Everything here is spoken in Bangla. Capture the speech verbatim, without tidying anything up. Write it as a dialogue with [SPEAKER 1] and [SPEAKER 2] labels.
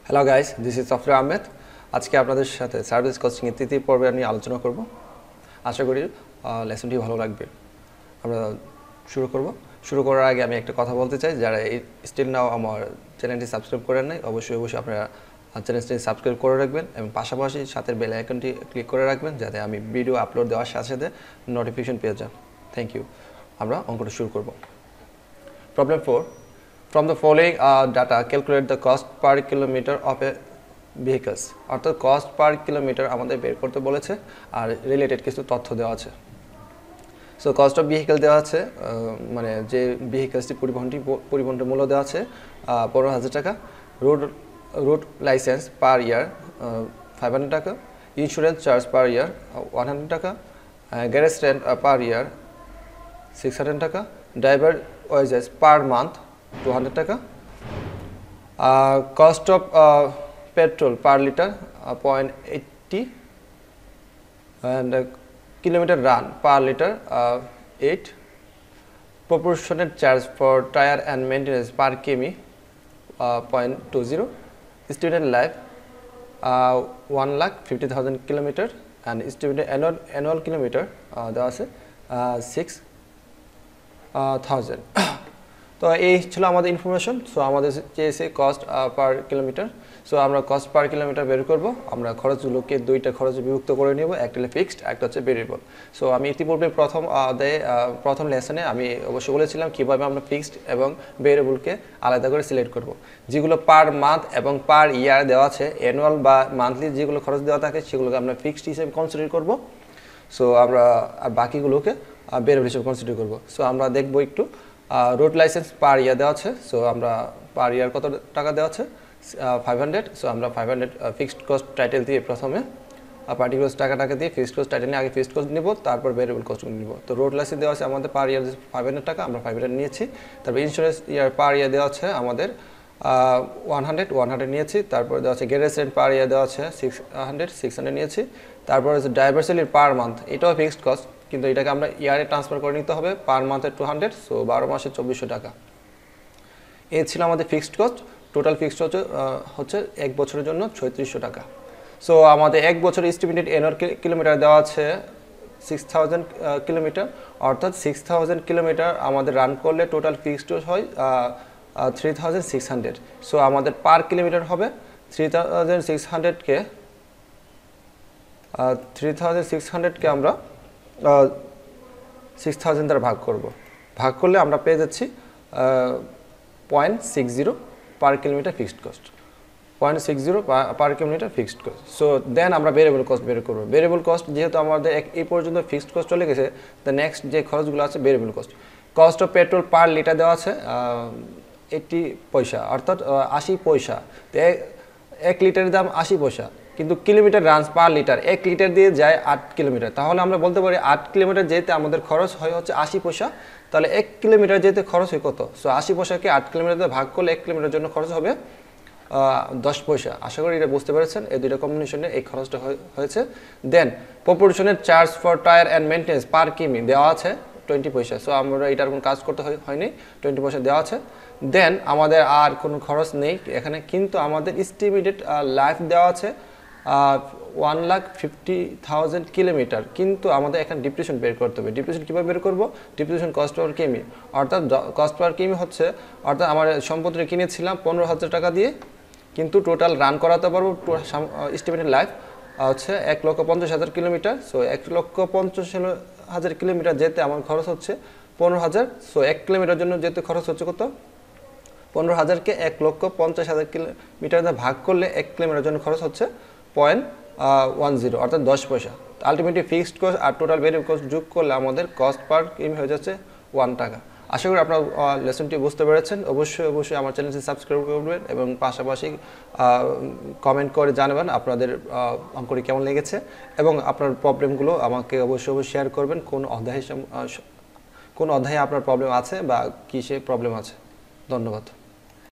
[SPEAKER 1] Hello guys, this is Safia Ahmed. আজকে আপনাদের সাথে সার্ভিস কোচিং এর তৃতীয় পর্বে নিয়ে আলোচনা করব। আশা করি লেসনটি ভালো লাগবে। আমরা শুরু করব। শুরু করার আগে আমি একটা কথা বলতে চাই, যারা স্টিল নাও আমার চ্যানেলটি সাবস্ক্রাইব করেন নাই, অবশ্যই অবশ্যই আপনারা চ্যানেলটি সাবস্ক্রাইব করে রাখবেন এবং পাশাপাশি সাথে বেল আইকনটি ক্লিক করে রাখবেন, যাতে আমি ভিডিও আপলোড দেওয়ার সাথে সাথে নোটিফিকেশন পেয়ে যান। Thank you. আমরা অঙ্কটা শুরু করব। Problem four. From the following uh, data, calculate the cost per kilometer of a vehicles. অর্থাৎ cost per kilometer আমাদের বের করতে বলেছে আর রিলেটেড কিছু তথ্য দেওয়া আছে। সো কস্ট অফ ভেহিকেল দেওয়া আছে, মানে যে ভেহিকেলসটি পরিবহনটি পরিবহনের মূল্য দেওয়া আছে পনেরো হাজার টাকা। Road road license per year five hundred টাকা। Insurance charge per year one hundred টাকা। Garage rent per year six hundred টাকা। Driver wages per month two hundred টাকা। Cost of petrol per litre zero point eight zero and uh, kilometer run per liter uh, eight. Proportionate charge for tire and maintenance per km uh, zero point two zero. Student life uh, one lakh fifty thousand kilometer and estimated annual annual kilometer uh, দেওয়া আছে uh, six thousand. তো এই ছিল আমাদের ইনফরমেশন। সো আমাদের চেয়েছে কস্ট পার কিলোমিটার। সো আমরা কস্ট পার কিলোমিটার বের করব। আমরা খরচগুলোকে দুইটা খরচে বিভক্ত করে নেব, একটা হলো ফিক্সড, একটা হচ্ছে ভেরিয়েবল। সো আমি ইতিপূর্বে প্রথম অধ্যায়ে প্রথম লেসনে আমি অবশ্যই বলেছিলাম কীভাবে আমরা ফিক্সড এবং ভেরিয়েবলকে আলাদা করে সিলেক্ট করব। যেগুলো পার মান্থ এবং পার ইয়ার দেওয়া আছে, অ্যানুয়াল বা মান্থলি যেগুলো খরচ দেওয়া থাকে সেগুলোকে আমরা ফিক্সড হিসেবে কনসিডার করব। সো আমরা বাকিগুলোকে ভেরিয়েবল হিসেবে কনসিডার করব। সো আমরা দেখব একটু রোড লাইসেন্স পার ইয়ার দেওয়া আছে। সো আমরা পার ইয়ার কত টাকা দেওয়া আছে ফাইভ হান্ড্রেড। সো আমরা five hundred fixed cost title দিয়ে প্রথমে পার্টিকুলার টাকা টাকা দিয়ে ফিক্সড কস্ট টাইটেল নিয়ে আগে ফিক্সড কস্ট নিব, তারপর ভেরিয়েবল কস্ট নিব। তো রোড লাইসেন্স দেওয়া আছে আমাদের পার ইয়ার ফাইভ হান্ড্রেড টাকা, আমরা ফাইভ হান্ড্রেড নিয়েছি। তারপর ইন্স্যুরেন্স ইয়ার পার ইয়ার দেওয়া আছে আমাদের ওয়ান হান্ড্রেড ওয়ান হান্ড্রেড নিয়েছি। তারপর দেওয়া আছে গ্যারেজ রেন্ট পার ইয়ার দেওয়া আছে সিক্স হান্ড্রেড সিক্স হান্ড্রেড নিয়েছি। তারপর হচ্ছে ড্রাইভার স্যালারি পার মান্থ, এটাও ফিক্সড কস্ট, কিন্তু এটাকে আমরা ইয়ারে ট্রান্সফার করে নিতে হবে। পার মান্থে টু হান্ড্রেড, সো বারো মাসে চব্বিশশো টাকা। এই ছিল আমাদের ফিক্সড কস্ট। টোটাল ফিক্সড হচ্ছে হচ্ছে এক বছরের জন্য ছয়ত্রিশশো টাকা। সো আমাদের এক বছর এস্টিমেটেড অ্যানুয়াল কিলোমিটার দেওয়া আছে সিক্স থাউজেন্ড কিলোমিটার, অর্থাৎ সিক্স থাউজেন্ড কিলোমিটার আমাদের রান করলে টোটাল ফিক্সড হয় three thousand six hundred. So আমাদের পার কিলোমিটার হবে থ্রি থাউজেন্ড সিক্স হান্ড্রেডকে থ্রি থাউজেন্ড সিক্স হান্ড্রেডকে আমরা সিক্স থাউজেন্ড দ্বারা ভাগ করব। ভাগ করলে আমরা পেয়ে যাচ্ছি point six zero per kilometre fixed cost, point six zero per kilometre fixed cost. So then আমরা ভেরিয়েবল কস্ট বের করবো। ভেরিয়েবল কস্ট যেহেতু আমাদের এই পর্যন্ত ফিক্সড কস্ট চলে গেছে, দ্য নেক্সট যে খরচগুলো আছে variable cost. Cost of petrol per litre দেওয়া আছে এইটটি পয়সা, অর্থাৎ আশি পয়সা। তো এক লিটারের দাম আশি পয়সা, কিন্তু কিলোমিটার রানস পার লিটার, এক লিটার দিয়ে যায় আট কিলোমিটার। তাহলে আমরা বলতে পারি আট কিলোমিটার যেতে আমাদের খরচ হয় হচ্ছে আশি পয়সা। তাহলে এক কিলোমিটার যেতে খরচ হয় কত? সো আশি পয়সাকে আট কিলোমিটার ভাগ করলে এক কিলোমিটার জন্য খরচ হবে দশ পয়সা। আশা করি এটা বুঝতে পেরেছেন। এই দুইটা কম্বিনেশনে এই খরচটা হয়েছে। দেন প্রপোর্শনের charge for tyre and maintenance per কিমি দেওয়া আছে টোয়েন্টি পয়সা। সো আমরা এটার কোনো কাজ করতে হয়নি, টোয়েন্টি পয়সা দেওয়া আছে। দেন আমাদের আর কোনো খরচ নেই এখানে, কিন্তু আমাদের এস্টিমেটেড লাইফ দেওয়া আছে one lakh fifty thousand kilometre, কিন্তু আমাদের এখানে ডিপ্রেশন বের করতে হবে। ডিপ্রেশন কীভাবে বের করবো? ডিপ্রেশন কস্ট পার কিমি, অর্থাৎ কস্ট পার কিমি হচ্ছে, অর্থাৎ আমার সম্পত্তি কিনেছিলাম পনেরো হাজার টাকা দিয়ে, কিন্তু টোটাল রান করাতে পারবো এস্টিমেটেড লাইফ হচ্ছে এক লক্ষ পঞ্চাশ হাজার কিলোমিটার। সো এক লক্ষ পঞ্চাশ হাজার কিলোমিটার যেতে আমার খরচ হচ্ছে পনেরো হাজার। সো এক কিলোমিটার জন্য যেতে খরচ হচ্ছে কত? পনেরো হাজারকে এক লক্ষ পঞ্চাশ হাজার কিলোমিটার ভাগ করলে এক কিলোমিটার জন্য খরচ হচ্ছে পয়েন্ট ওয়ান জিরো, অর্থাৎ দশ পয়সা। আলটিমেটলি ফিক্সড কস্ট আর টোটাল ভেরিয়েবল কস্ট যোগ করলে আমাদের কস্ট পার কিমি হয়ে যাচ্ছে ওয়ান টাকা। আশা করি আপনার লেসনটি বুঝতে পেরেছেন। অবশ্যই অবশ্যই আমার চ্যানেলটি সাবস্ক্রাইব করবেন এবং পাশাপাশি কমেন্ট করে জানাবেন আপনাদের অঙ্কটি কেমন লেগেছে, এবং আপনার প্রবলেমগুলো আমাকে অবশ্যই অবশ্যই শেয়ার করবেন। কোন অধ্যায়ে কোন অধ্যায়ে আপনার প্রবলেম আছে বা কিসে প্রবলেম আছে। ধন্যবাদ।